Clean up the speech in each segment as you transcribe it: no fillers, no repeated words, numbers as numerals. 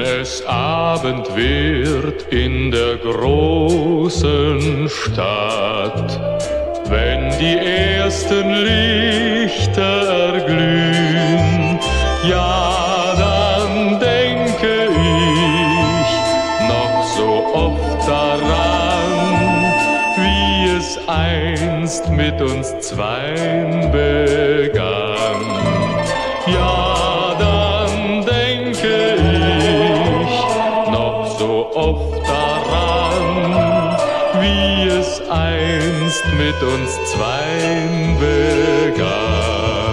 es Abend wird in der großen Stadt, wenn die ersten Lichter erglühen, ja, dann denke ich noch so oft daran, wie es einst mit uns zweien begann. Ja, dann denke ich noch so oft daran, wie es einst mit uns zweien begann.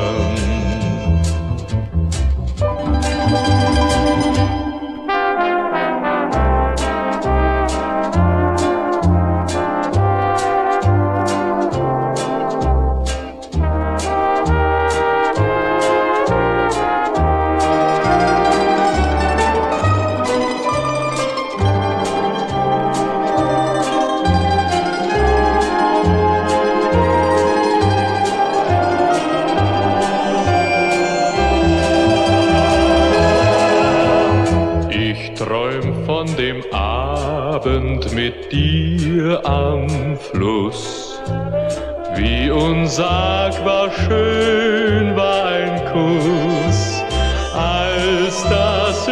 Träum von dem Abend mit dir am Fluss, wie unsagbar schön war ein Kuss, als das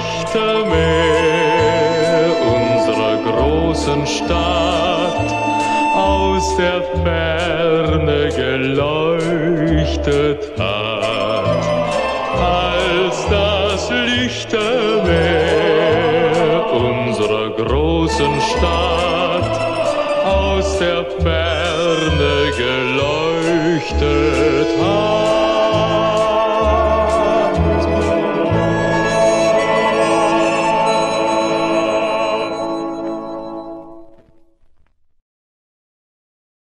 Lichtermeer unserer großen Stadt aus der Ferne geleuchtet hat, als das Lichtermeer unserer großen Stadt aus der Ferne geleuchtet